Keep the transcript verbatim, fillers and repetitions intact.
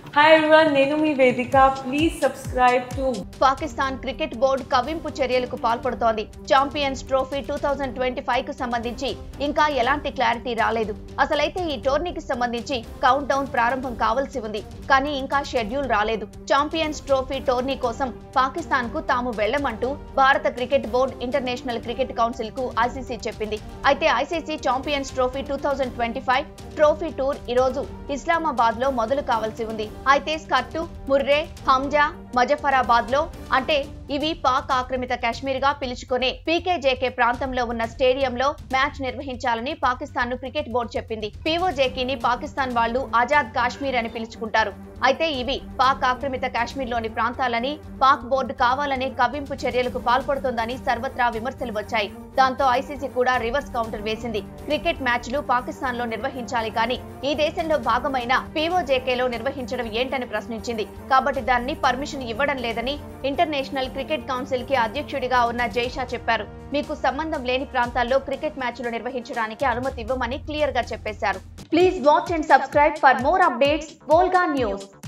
Hi everyone, Nenu mi Vedika. Please subscribe to Pakistan cricket board కవింపు చర్యలకు పాల్పడుతోంది. Champions trophy two thousand twenty five కు సంబంధించి ఇంకా ఎలాంటి క్లారిటీ రాలేదు. అసలైతే ఈ టోర్నీకి సంబంధించి కౌంట్ డౌన్ ప్రారంభం కావాల్సి ఉంది, కానీ ఇంకా షెడ్యూల్ రాలేదు. ఛాంపియన్స్ ట్రోఫీ టోర్నీ కోసం పాకిస్తాన్ కు తాము వెళ్లమంటూ Bharat cricket board international cricket council కు ఐసీసీ చెప్పింది. అయితే ICC champions trophy two thousand twenty five trophy tour ఈ రోజు ఇస్లామాబాద్ లో మొదలు కావాల్సి ఉంది. అయితే స్కర్టు, ముర్రే, హంజా, మజఫరాబాద్ లో అంటే ఇవి పాక్ ఆక్రమిత కాశ్మీర్ గా పిలుచుకునే పీకేజేకే ప్రాంతంలో ఉన్న స్టేడియంలో మ్యాచ్ నిర్వహించాలని పాకిస్తాన్ ను క్రికెట్ బోర్డు చెప్పింది. పీఓజేకేని పాకిస్తాన్ వాళ్లు ఆజాద్ కాశ్మీర్ అని పిలుచుకుంటారు. అయితే ఇవి పాక్ ఆక్రమిత కాశ్మీర్ లోని ప్రాంతాలని పాక్ బోర్డు కావాలనే కవ్వింపు చర్యలకు పాల్పడుతోందని సర్వత్రా విమర్శలు వచ్చాయి. దాంతో ఐసీసీ కూడా రివర్స్ కౌంటర్ వేసింది. క్రికెట్ మ్యాచ్లు పాకిస్తాన్ లో నిర్వహించాలి, కానీ ఈ దేశంలో భాగమైన పీఓజేకేలో నిర్వహించడం ఏంటని ప్రశ్నించింది. కాబట్టి దాన్ని పర్మిషన్ ఇవ్వడం లేదని ఇంటర్నేషనల్ క్రికెట్ కౌన్సిల్ కి అధ్యక్షుడిగా ఉన్న జైషా చెప్పారు. మీకు సంబంధం లేని ప్రాంతాల్లో క్రికెట్ మ్యాచ్లు నిర్వహించడానికి అనుమతి ఇవ్వమని క్లియర్ గా చెప్పేశారు. Please watch and subscribe for more updates. Volga news.